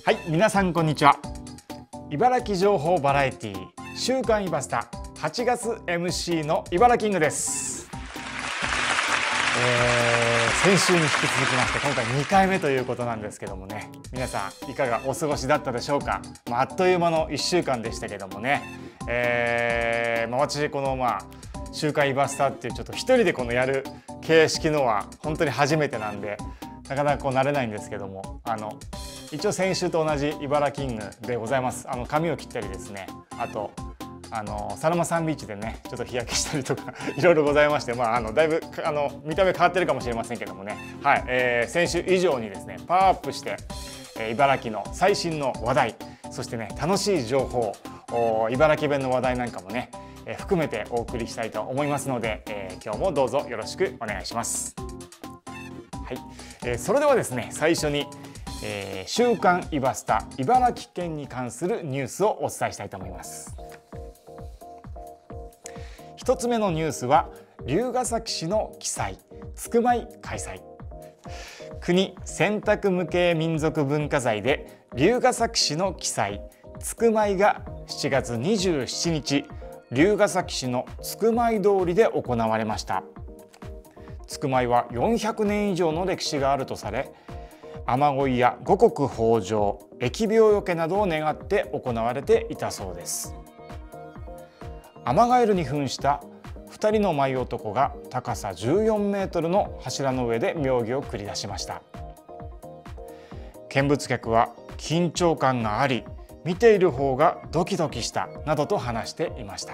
はい、皆さんこんにちは。茨城情報バラエティ週刊イバスタ8月 MC の茨キングです。先週に引き続きまして今回2回目ということなんですけどもね、皆さんいかがお過ごしだったでしょうか。あっという間の1週間でしたけどもね、私この週刊イバスタっていうちょっと一人でこのやる形式のは本当に初めてなんでなかなか慣れないんですけども、一応先週と同じ茨キングでございます。髪を切ったりですね、あとサラマサンビーチでねちょっと日焼けしたりとかいろいろございまして、だいぶ見た目変わってるかもしれませんけどもね、はい、先週以上にですねパワーアップして、茨城の最新の話題、そしてね楽しい情報、茨城弁の話題なんかもね、含めてお送りしたいと思いますので、今日もどうぞよろしくお願いします。はい、それではですね最初に週刊イバスタ茨城県に関するニュースをお伝えしたいと思います。一つ目のニュースは龍ケ崎市の記載つくまい開催。国選択無形民族文化財で龍ケ崎市の記載つくまいが7月27日龍ヶ崎市のつくまい通りで行われました。つくまいは400年以上の歴史があるとされ、雨乞いや五穀豊穣、疫病よけなどを願って行われていたそうです。アマガエルに扮した2人の舞男が高さ14メートルの柱の上で妙技を繰り出しました。見物客は緊張感があり、見ている方がドキドキしたなどと話していました。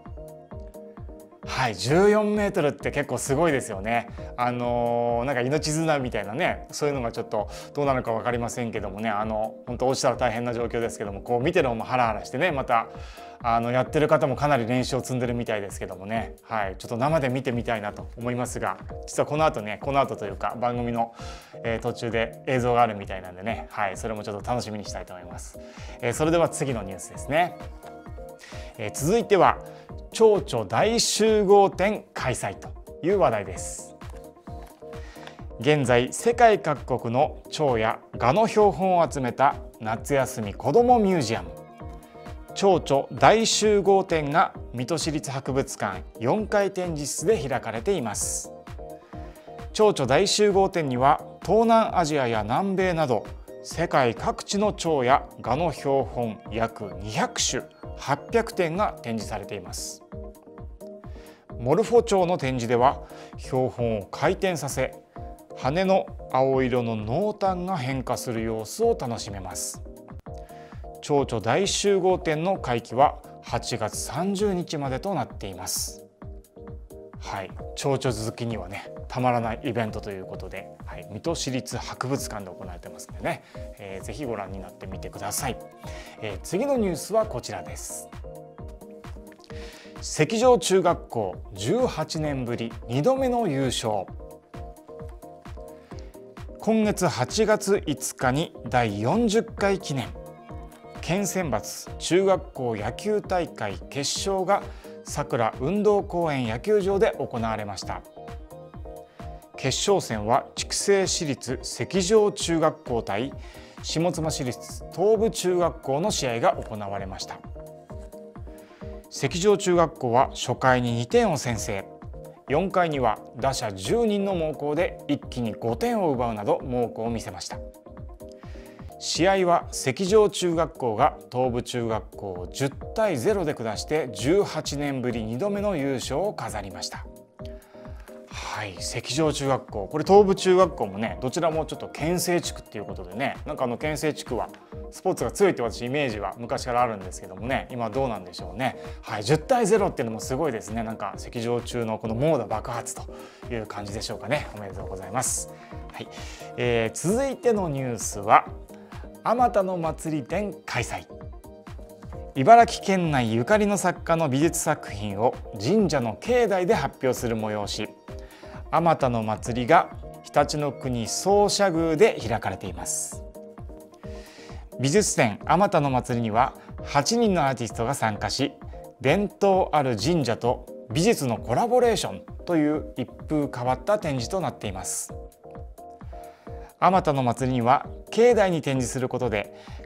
はい、14メートルって結構すごいですよね。なんか命綱みたいなね、そういうのがちょっとどうなのか分かりませんけどもね、本当落ちたら大変な状況ですけども、こう見てる方もハラハラしてね、またやってる方もかなり練習を積んでるみたいですけどもね、はい、ちょっと生で見てみたいなと思いますが、実はこの後というか番組の、途中で映像があるみたいなんでね、はい、それもちょっと楽しみにしたいと思います。それでは次のニュースですね。続いては蝶々大集合展開催という話題です。現在世界各国の蝶や蛾の標本を集めた夏休み子どもミュージアム蝶々大集合展が水戸市立博物館4階展示室で開かれています。蝶々大集合展には東南アジアや南米など世界各地の蝶や蛾の標本約200種800点が展示されています。モルフォ蝶の展示では標本を回転させ、羽の青色の濃淡が変化する様子を楽しめます。蝶々大集合展の会期は8月30日までとなっています。はい、蝶々好きにはねたまらないイベントということで、はい、水戸市立博物館で行われてますのでね、ぜひご覧になってみてください。次のニュースはこちらです。関城中学校18年ぶり2度目の優勝。今月8月5日に第40回記念県選抜中学校野球大会決勝がさくら運動公園野球場で行われました。決勝戦は筑西市立関城中学校対下妻市立東部中学校の試合が行われました。関城中学校は初回に2点を先制、4回には打者10人の猛攻で一気に5点を奪うなど猛攻を見せました。試合は関城中学校が東部中学校を10対0で下して18年ぶり2度目の優勝を飾りました。はい、関城中学校、これ東部中学校もねどちらもちょっと県西地区っていうことでね、なんか県西地区はスポーツが強いって私イメージは昔からあるんですけどもね、今どうなんでしょうね。はい、10対0っていうのもすごいですね。なんか関城中のこの猛打爆発という感じでしょうかね。おめでとうございます。はい、続いてのニュースはあまたの祭り展開催。茨城県内ゆかりの作家の美術作品を神社の境内で発表する催し、あまたの祭りが常陸の国総社宮で開かれています。美術展あまたの祭りには8人のアーティストが参加し、伝統ある神社と美術のコラボレーションという一風変わった展示となっています。あまたの祭りには境内に展示することで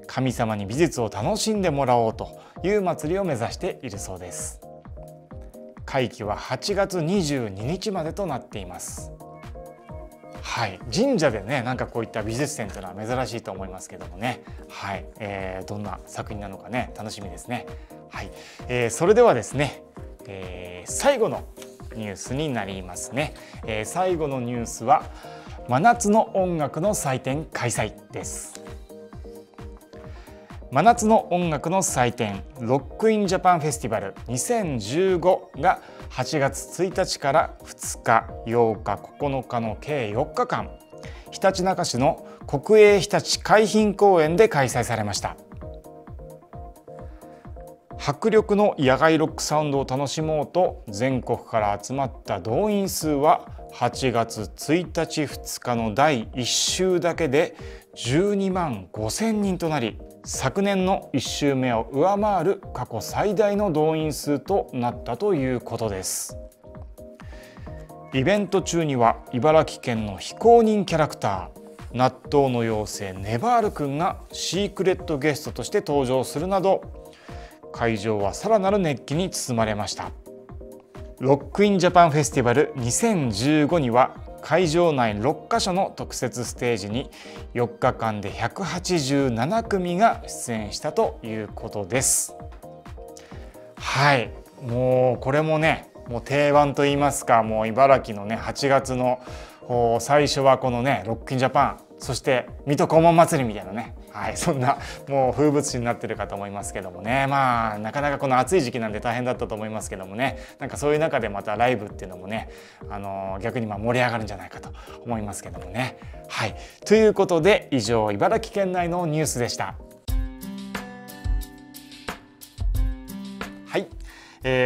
神様に美術を楽しんでもらおうという祭りを目指しているそうです。会期は8月22日までとなっています。はい、神社でねなんかこういった美術展というのは珍しいと思いますけどもね、はい、どんな作品なのかね楽しみですね。はい、それではですね、最後のニュースになりますね。最後のニュースは真夏の音楽の祭典開催です。真夏の音楽の祭典ロックインジャパンフェスティバル2015が8月1日から2日、8日、9日の計4日間、ひたちなか市の国営ひたち海浜公園で開催されました。迫力の野外ロックサウンドを楽しもうと全国から集まった動員数は8月1日2日の第1週だけで12万5,000人となり、昨年の1週目を上回る過去最大の動員数となったということです。イベント中には茨城県の非公認キャラクター納豆の妖精ネバールくんがシークレットゲストとして登場するなど、会場はさらなる熱気に包まれました。ロックインジャパンフェスティバル2015には会場内6カ所の特設ステージに4日間で187組が出演したということです。はい、もうこれもねもう定番といいますか、もう茨城のね8月の最初はこのねロックインジャパン、そして水戸黄門祭りみたいなね、はい、そんなもう風物詩になってるかと思いますけどもね、まあなかなかこの暑い時期なんで大変だったと思いますけどもね、なんかそういう中でまたライブっていうのもね、逆に盛り上がるんじゃないかと思いますけどもね。はい、ということで以上茨城県内のニュースでした。はい、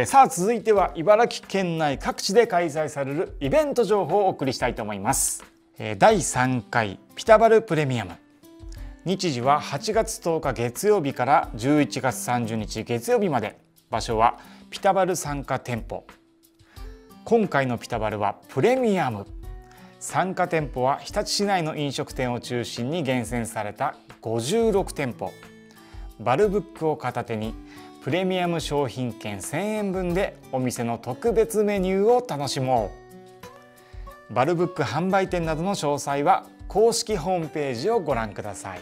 さあ続いては茨城県内各地で開催されるイベント情報をお送りしたいと思います。第3回ピタバルプレミアム、日時は8月10日月曜日から11月30日月曜日まで、場所はピタバル参加店舗。今回のピタバルはプレミアム、参加店舗は日立市内の飲食店を中心に厳選された56店舗。バルブックを片手にプレミアム商品券1000円分でお店の特別メニューを楽しもう。バルブック販売店などの詳細は公式ホームページをご覧ください。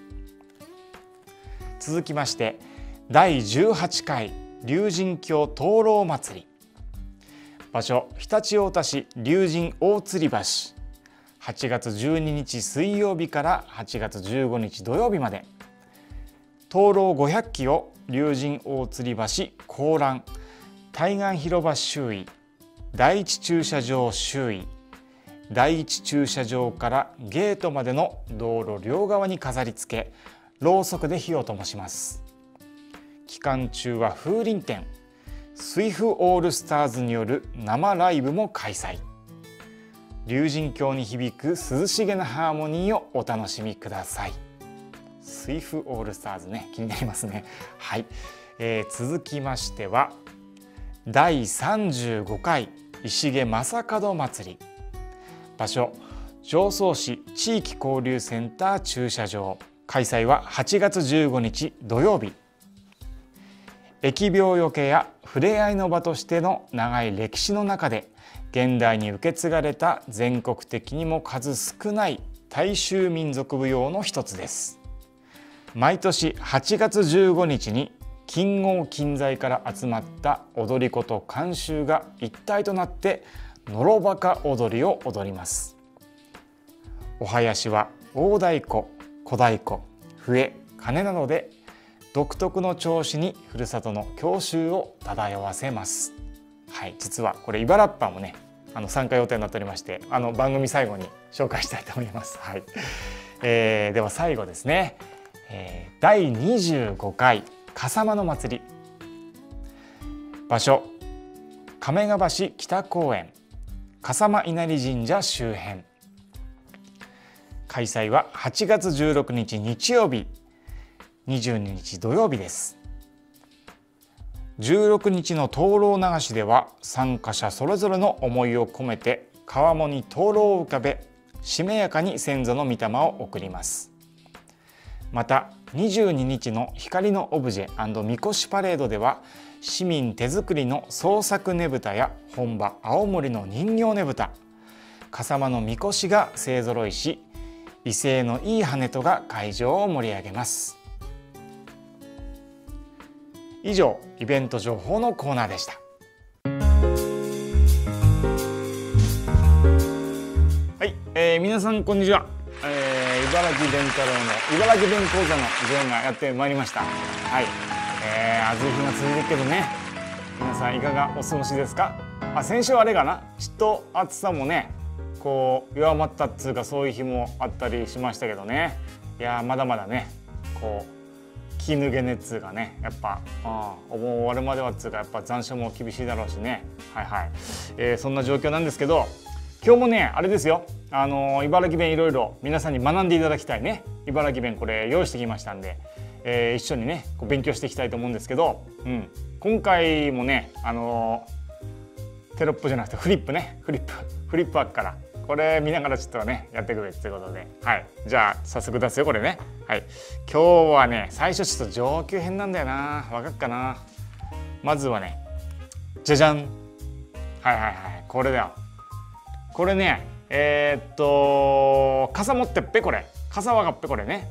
続きまして第18回龍神峡灯籠祭り、場所常陸太田市龍神大吊橋、8月12日水曜日から8月15日土曜日まで。灯籠500基を龍神大吊橋高欄、対岸広場周囲、第一駐車場周囲、第一駐車場からゲートまでの道路両側に飾り付け、ろうそくで火を灯します。期間中は風鈴展、スイフオールスターズによる生ライブも開催。龍神峡に響く涼しげなハーモニーをお楽しみください。スイフオールスターズね、気になりますね。はい、続きましては第35回石毛正門祭り、場所常総市地域交流センター駐車場、開催は8月15日土曜日。疫病除けやふれあいの場としての長い歴史の中で現代に受け継がれた全国的にも数少ない大衆民族舞踊の一つです。毎年8月15日に近郷近在から集まった踊り子と観衆が一体となってのろばか踊りを踊ります。お囃子は大太鼓、小太鼓、笛、鐘などで独特の調子にふるさとの郷愁を漂わせます。はい、実はこれイバラッパーもね参加予定になっておりまして、番組最後に紹介したいと思います。はい、では最後ですね、第25回笠間の祭り、場所亀ヶ橋北公園笠間稲荷神社周辺、開催は8月16日日曜日、22日土曜日です。16日の灯籠流しでは参加者それぞれの思いを込めて川面に灯籠を浮かべ、しめやかに先祖の御霊を送ります。 また22日の光のオブジェ&みこしパレードでは市民手作りの創作ねぶたや本場青森の人形ねぶた、笠間のみこしが勢ぞろいし、威勢のいい跳人が会場を盛り上げます。以上、イベント情報のコーナーでした。はい、皆さんこんにちは。茨城弁太郎の茨城弁講座の時間がやってまいりました。はい、暑い日が続いてるけどね、皆さんいかがお過ごしですか。先週あれかな、ちょっと暑さもねこう弱まったっつうか、そういう日もあったりしましたけどね。いやまだまだねこう気抜けねっつうかね、やっぱお盆終わるまではっつうか、やっぱ残暑も厳しいだろうしね。はいはい、そんな状況なんですけど、今日もねあれですよ、茨城弁いろいろ皆さんに学んでいただきたいね茨城弁、これ用意してきましたんで、一緒にねこう勉強していきたいと思うんですけど、今回もねテロップじゃなくてフリップね、フリップあっからこれ見ながらちょっとねやっていくべってことで、はい、じゃあ早速出すよこれね。はい、今日はね最初ちょっと上級編なんだよな、わかっかな。まずはねじゃじゃん、これだよ。これね傘持ってっぺ、これ傘わかっぺ、これね。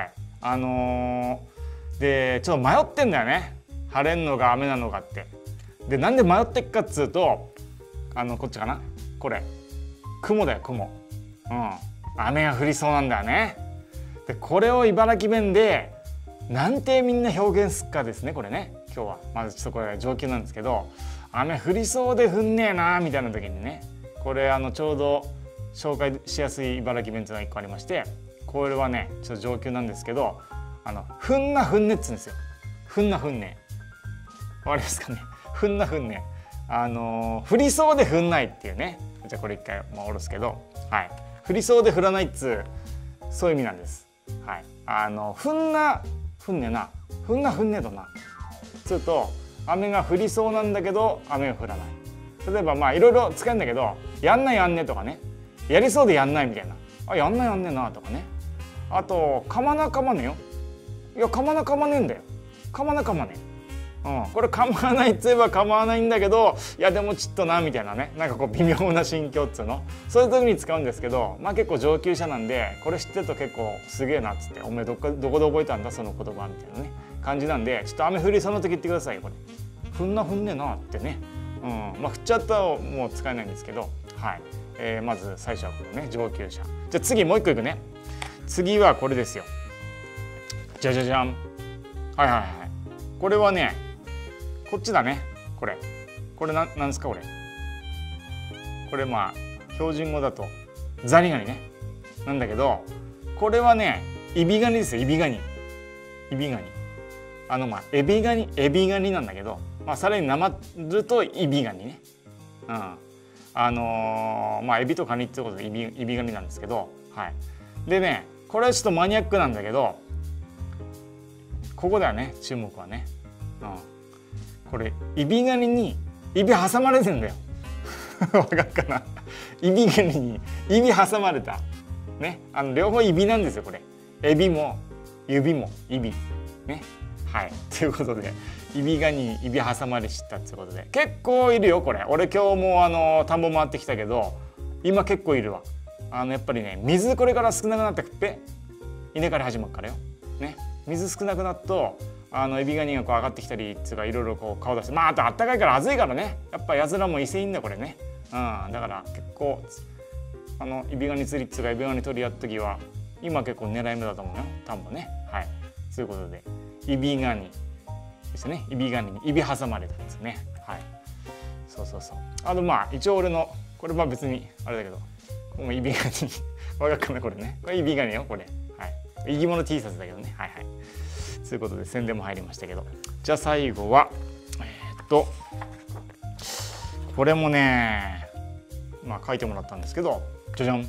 でちょっと迷ってんだよね、晴れんのか雨なのかって。でなんで迷ってっかっつうと、こっちかな、これ雲だよ雲。雨が降りそうなんだよね。でこれを茨城弁でなんてみんな表現すっかですね、これね。今日はまずちょっとこれ上級なんですけど、雨降りそうで降んねえなみたいな時にね、これちょうど紹介しやすい茨城弁っていうのが1個ありまして、これはねちょっと上級なんですけど、ふんなふんねっつうんですよ。ふんなふんね、わかりますかね。ふんなふんね、降りそうで降んないっていうね。じゃあこれ一回下ろすけど、はい、降りそうで降らないっつう、そういう意味なんです。はい、ふんなふんねな、ふんなふんねとなつうと、雨が降りそうなんだけど雨が降らない。例えばいろいろ使えるんだけど、やんないやんねとかね、やりそうでやんないみたいな、やんないやんねなとかね。あとかまなかまねよ、いやかまなかまねえんだよ、かまなかまね、これ構わないっつえば構わないんだけど、いやでもちょっとなみたいなね、なんかこう微妙な心境っつうの、そういう時に使うんですけど、結構上級者なんでこれ知ってると結構すげえなっつって、おめえどこで覚えたんだその言葉みたいなね感じなんで、ちょっと雨降りそうな時言ってくださいよこれ。ふんなふんねえなってね。降っちゃったらもう使えないんですけど、はい、まず最初はこのね上級者。じゃあ次もう一個いくね。次はこれですよ。じゃじゃじゃん。これはねこっちだね。これなんですかこれ。これ標準語だとザリガニねなんだけど、これはねイビガニですよ。イビガニ。エビガニなんだけど、さらになまるとイビガニね。エビとカニってことでイビガニなんですけど、はい。でねこれはちょっとマニアックなんだけど、ここだよね注目はね。これイビガニにイビ挟まれてんだよ。わかるかな。イビガニにイビ挟まれたね、両方イビなんですよこれ。エビも指もイビね。はい、ということでイビガニにイビ挟まれ知ったっていうことで、結構いるよこれ。俺今日も田んぼ回ってきたけど今結構いるわ。やっぱりね水これから少なくなってくって稲刈り始まるからよね。水少なくなるとエビガニがこう上がってきたりっていうか、いろいろこう顔出して、あとあったかいから暑いからね、やっぱやつらも威勢いいんだこれね。だから結構エビガニ釣りっていうかエビガニ取りやった時は今結構狙い目だと思うよ田んぼね。はい、ということでエビガニですね。エビガニにエビ挟まれたんですね。はい、そう。あと一応俺のこれは別にあれだけど、これもエビガニわかるかなこれね。これエビガニよこれ。はい、生き物 T シャツだけどね。はい。ということで宣伝も入りましたけど、じゃあ最後はこれもね書いてもらったんですけど、じゃじゃん。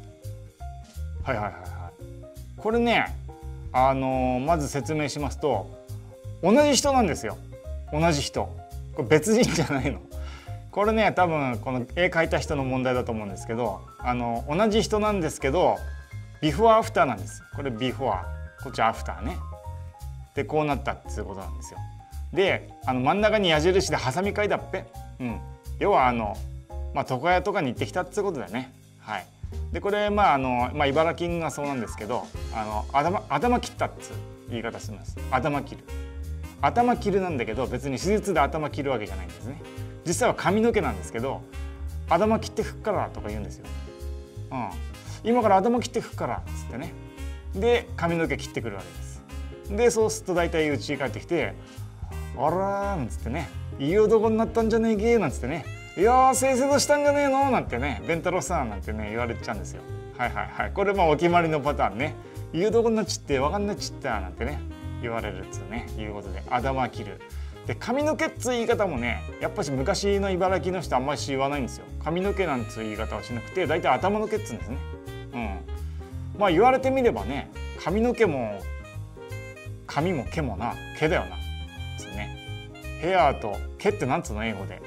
これねまず説明しますと、同じ人なんですよ。同じ人。これ別人じゃないの。これね多分この絵描いた人の問題だと思うんですけど、同じ人なんですけどビフォーアフターなんです。これビフォーこっちアフターね。でこうなったっつうことなんですよ。で真ん中に矢印でハサミ書いたっぺ。要は床屋とかに行ってきたっつうことだよね。はい。でこれ茨城がそうなんですけど頭切ったっつう言い方します。頭切るなんだけど別に手術で頭切るわけじゃないんですね。実際は髪の毛なんですけど頭切ってくっからとか言うんですよ。今から頭切ってくっからっつってね。で髪の毛切ってくるわけです。でそうすると大体うちに帰ってきて「あら」なんつってね「いい男になったんじゃねえけ」なんつってね「いやー正々としたんじゃねえの」なんてね「弁太郎さん」なんてね言われちゃうんですよ。これお決まりのパターンね。いい男になっちって分かんなっちったなんてね言われるっつうねいうことで頭切る。で髪の毛っつう言い方もねやっぱし昔の茨城の人あんまり言わないんですよ。髪の毛なんつう言い方はしなくて大体頭の毛っつうんですね。言われてみればね髪の毛も髪も毛もな毛だよなつうね。ヘアと毛ってなんつうの英語で。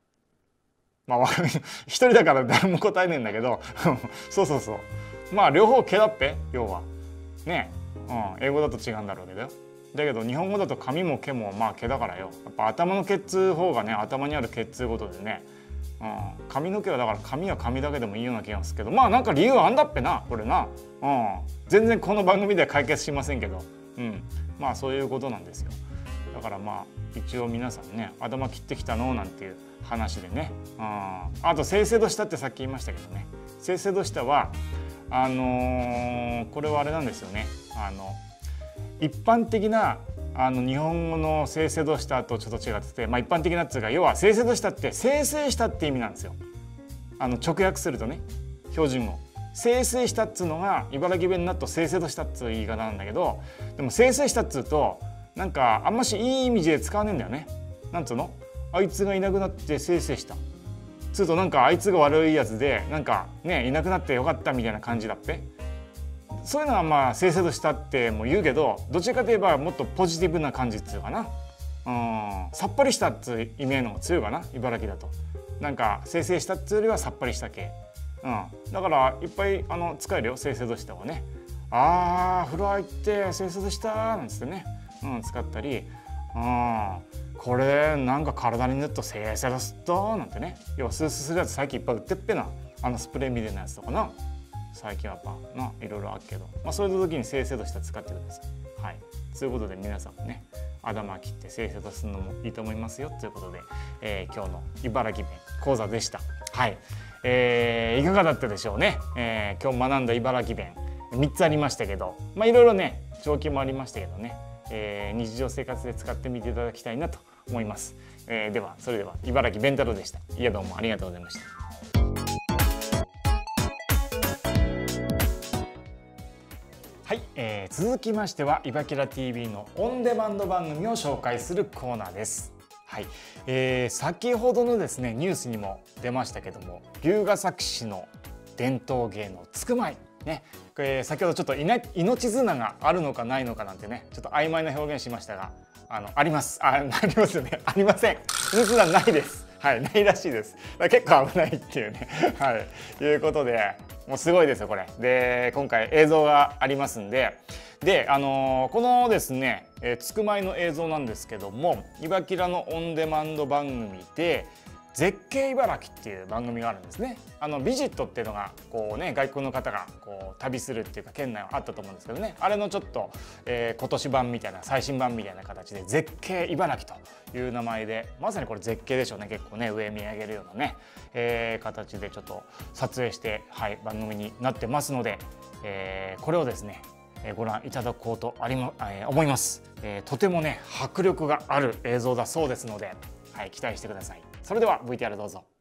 一人だから誰も答えねえんだけどそう両方毛だっぺ要はね。英語だと違うんだろうけどよ。だけど日本語だと髪も毛も毛だからよ。やっぱ頭の毛っつう方がね頭にある毛っつうことでね、髪の毛はだから髪は髪だけでもいいような気がするけどなんか理由あんだっぺなこれな。全然この番組では解決しませんけど、そういうことなんですよ。だから一応皆さんね頭切ってきたのなんていう話でね。あと正々としたってさっき言いましたけどね正々としたはこれはあれなんですよね。一般的な日本語の正々としたとちょっと違ってて、一般的なっつうか要は正々としたって清々したって意味なんですよ。直訳するとね標準語清々したっつうのが茨城弁になると正々としたっつう言い方なんだけどでも清々したっつうとなんかあんましいい意味で使わねえんだよね。なんつうのあいつがいなくなって清々したつうとなんかあいつが悪いやつでなんかねいなくなってよかったみたいな感じだっぺ。そういうのは正々としたっても言うけどどちらかといえばもっとポジティブな感じっつうかな。さっぱりしたっつう意味の方が強いかな茨城だと。なんか清々したっつうよりはさっぱりした系。だからいっぱい使えるよ正々としたはね。風呂入って正々としたなんつってね、使ったりこれなんか体に塗っと正々としたなんてね要はスースするやつ最近いっぱい売ってっぺなスプレーみたいなやつとかな最近はやっぱいろいろあるけど、そういう時に正々とした使ってください。はい、ということで皆さんもね頭切って正々とするのもいいと思いますよということで、今日の茨城弁講座でした。はい、いかがだったでしょうね。今日学んだ茨城弁3つありましたけど、いろいろね条件もありましたけどね、日常生活で使ってみていただきたいなと思います。ではそれでは茨城弁太郎でした。いやどうもありがとうございました。はい、続きましてはイバキラ TV のオンデマンド番組を紹介するコーナーです。はい、先ほどのですねニュースにも出ましたけども龍ケ崎市の伝統芸能つくまいね、先ほどちょっと命綱があるのかないのかなんてねちょっと曖昧な表現しましたがあります。ありますよね。ありません。命綱ないです。はい、ないらしいです。結構危ないっていうねはいいうことでもうすごいですよこれで今回映像がありますんでこのですねつくまいの映像なんですけどもいばきらのオンデマンド番組で絶景茨城っていう番組があるんですね。ビジットっていうのがこうね外国の方がこう旅するっていうか県内はあったと思うんですけどねあれのちょっと、今年版みたいな最新版みたいな形で絶景茨城という名前でまさにこれ絶景でしょうね。結構ね上見上げるようなね、形でちょっと撮影して、はい、番組になってますので、これをですねご覧いただこうと思います。とてもね迫力がある映像だそうですので、はい、期待してください。それでは VTR どうぞ。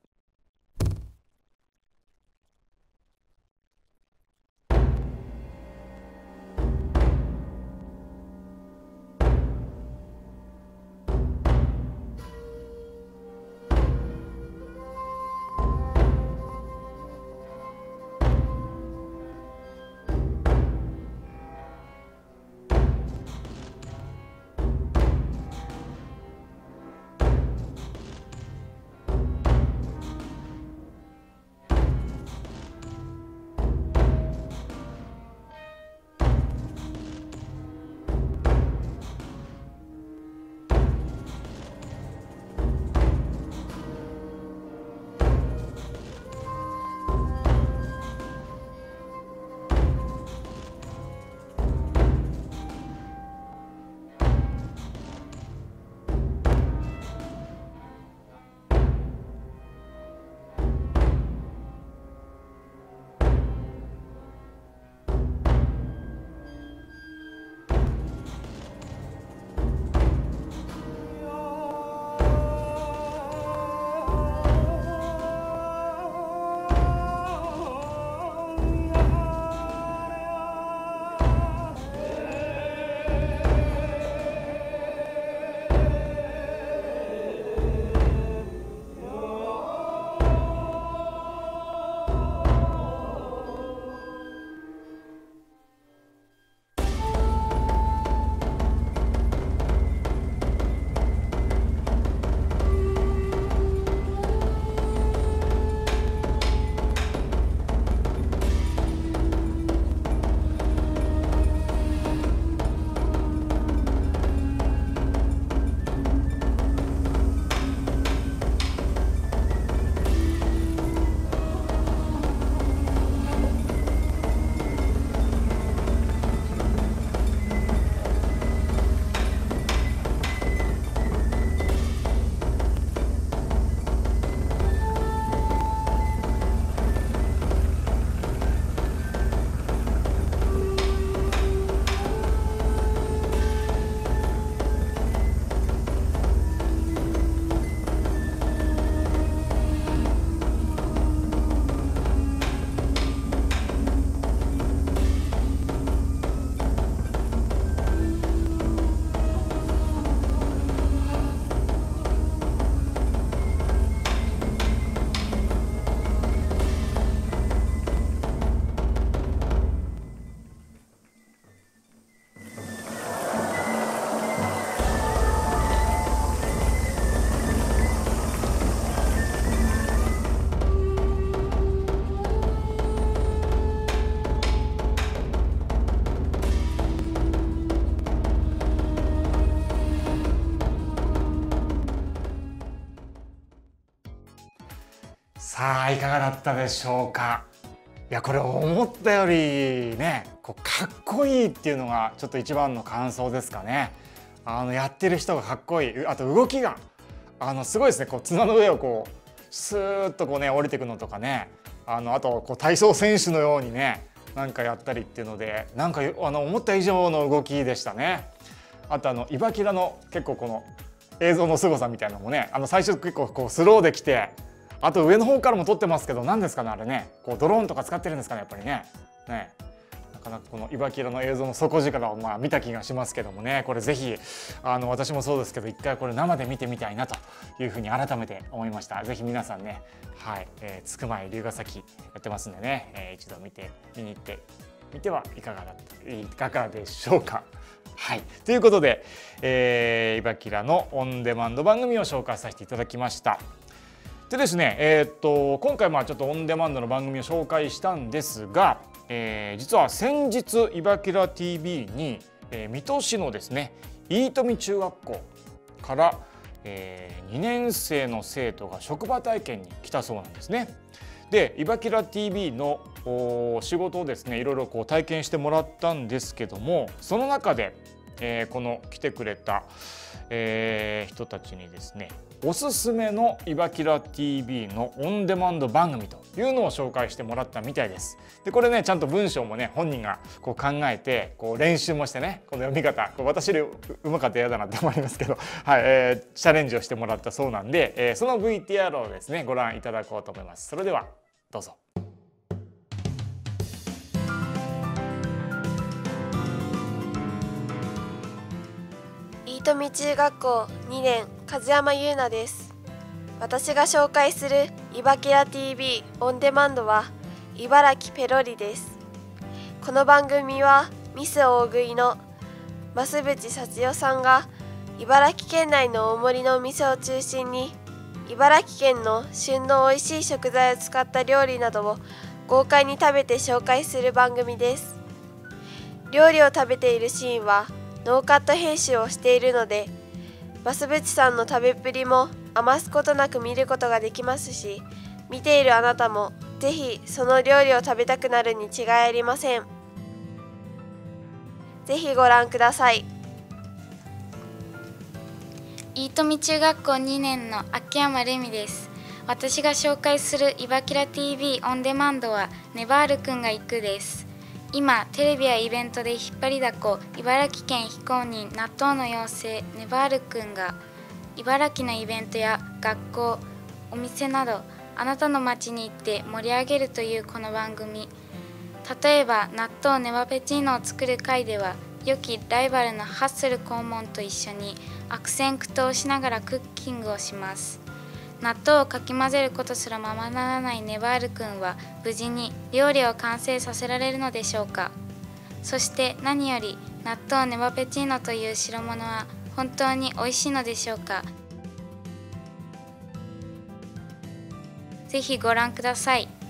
いかがだったでしょうか。いやこれ思ったよりねかっこいいっていうのがちょっと一番の感想ですかね。やってる人がかっこいい。あと動きがすごいですね。綱の上をスーッとね降りていくのとかね、あと体操選手のようにねなんかやったりっていうので、なんか思った以上の動きでしたね。あとイバキラの結構この映像の凄さみたいなのもね、最初結構スローで来て、あと上の方からも撮ってますけど、何ですかねあれね、ドローンとか使ってるんですかねやっぱりね。なかなかこのイバキラの映像の底力を見た気がしますけどもね、これぜひ私もそうですけど一回これ生で見てみたいなというふうに改めて思いました。ぜひ皆さんね、つくまい龍ヶ崎やってますんでね、一度見に行ってみてはいかがでしょうか。ということで、イバキラのオンデマンド番組を紹介させていただきました。でですね、今回ちょっとオンデマンドの番組を紹介したんですが、実は先日イバキラ TV に、水戸市のですね飯富中学校から、2年生の生徒が職場体験に来たそうなんですね。でイバキラ TV の仕事をですねいろいろ体験してもらったんですけども、その中で、この来てくれた、人たちにですねおすすめのイバキラ TV のオンデマンド番組というのを紹介してもらったみたいです。でこれねちゃんと文章もね本人が考えて練習もしてね、この読み方私よりうまかったら嫌だなって思いますけど、チャレンジをしてもらったそうなんで、その VTR をですねご覧いただこうと思います。それではどうぞ。 飯富中学校2年梶山優奈です。私が紹介するイバキラ TV オンデマンドは茨城ペロリです。この番組はミス大食いの増渕幸代さんが茨城県内の大盛りのお店を中心に茨城県の旬の美味しい食材を使った料理などを豪快に食べて紹介する番組です。料理を食べているシーンはノーカット編集をしているので、増渕さんの食べっぷりも余すことなく見ることができますし、見ているあなたもぜひその料理を食べたくなるに違いありません。ぜひご覧ください。 飯富中学校2年の秋山レミです。私が紹介するイバキラ TV オンデマンドはネバールくんが行くです。今テレビやイベントで引っ張りだこ茨城県非公認納豆の妖精ネバールくんが茨城のイベントや学校お店などあなたの街に行って盛り上げるというこの番組。例えば納豆ネバペチーノを作る回では良きライバルのハッスル肛門と一緒に悪戦苦闘しながらクッキングをします。納豆をかき混ぜることすらままならないネバールくんは無事に料理を完成させられるのでしょうか。そして何より納豆ネバペチーノという代物は本当に美味しいのでしょうか。ぜひご覧ください。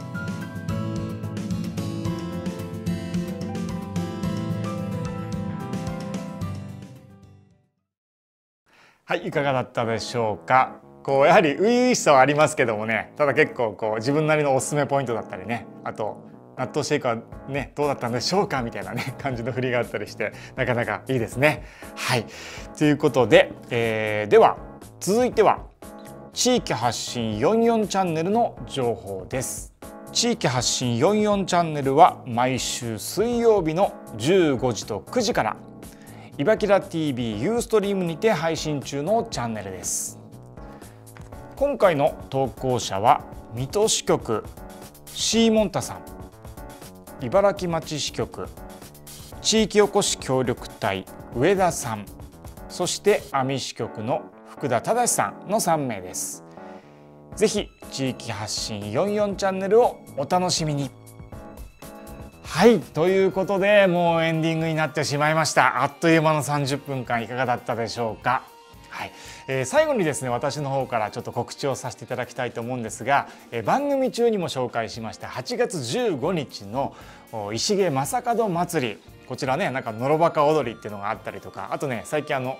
いかがだったでしょうか。やはり初々しさはありますけどもね、ただ結構自分なりのおすすめポイントだったりね、あと納豆シェイクはねどうだったんでしょうかみたいなね感じの振りがあったりしてなかなかいいですね。ということで、では続いては地域発信44チャンネルの情報です。地域発信44チャンネルは毎週水曜日の15時と9時からイバキラ TV ユーストリームにて配信中のチャンネルです。今回の投稿者は水戸支局シーモンタさん、茨城町支局地域おこし協力隊上田さん、そして阿見支局の福田忠さんの3名です。ぜひ地域発信44チャンネルをお楽しみに。ということでもうエンディングになってしまいました。あっという間の30分間いかがだったでしょうか。最後にですね私の方からちょっと告知をさせていただきたいと思うんですが、番組中にも紹介しました8月15日の石毛正門祭り、こちらねなんかのろばか踊りっていうのがあったりとか、あとね最近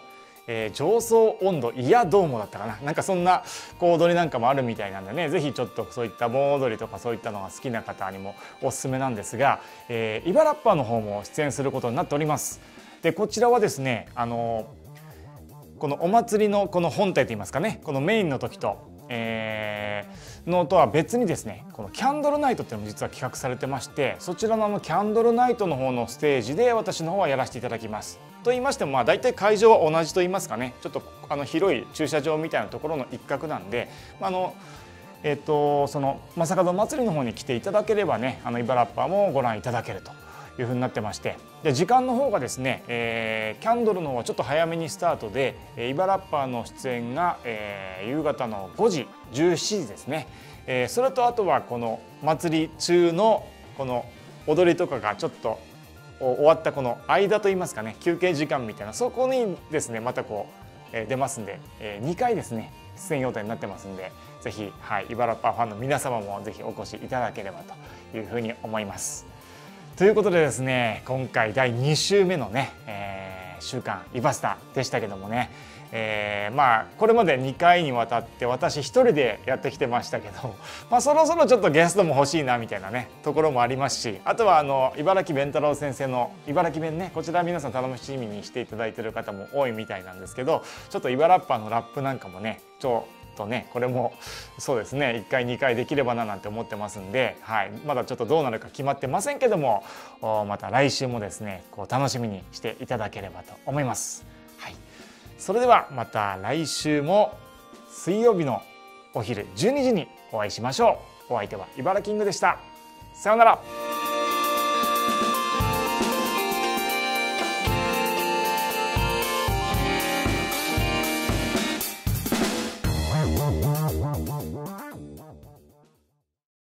上層温度いやどうもだったかな、なんかそんな踊りなんかもあるみたいなんでね、ぜひちょっとそういった盆踊りとかそういったのが好きな方にもおすすめなんですが、イバラッパーの方も出演することになっております。でこちらはですねこのお祭りのこの本体といいますかね、このメインの時と、のとは別にですね、このキャンドルナイトっていうのも実は企画されてまして、そちらのキャンドルナイトの方のステージで私の方はやらせていただきます。と言いましても大体会場は同じと言いますかね、ちょっと広い駐車場みたいなところの一角なんで、その正門祭りの方に来ていただければね、イバラッパーもご覧いただけるというふうになってまして、で時間の方がですね、キャンドルの方はちょっと早めにスタートで、イバラッパーの出演が、夕方の5時17時ですね、それとあとはこの祭り中のこの踊りとかがちょっと終わったこの間といいますかね、休憩時間みたいな、そこにですねまた出ますんで、2回ですね出演予定になってますんで、ぜひ、イバラッパーファンの皆様もぜひお越しいただければというふうに思います。ということでですね、今回第2週目のね、週刊イバスタでしたけどもね、これまで2回にわたって私一人でやってきてましたけど、そろそろちょっとゲストも欲しいなみたいなねところもありますし、あとは茨城弁太郎先生の茨城弁ね、こちら皆さん楽しみにしていただいている方も多いみたいなんですけど、ちょっとイバラッパーのラップなんかもねこれもそうですね1回2回できればななんて思ってますんで、まだちょっとどうなるか決まってませんけども、また来週もですね楽しみにしていただければと思います。それではまた来週も水曜日のお昼12時にお会いしましょう。お相手は茨キングでした。さようなら。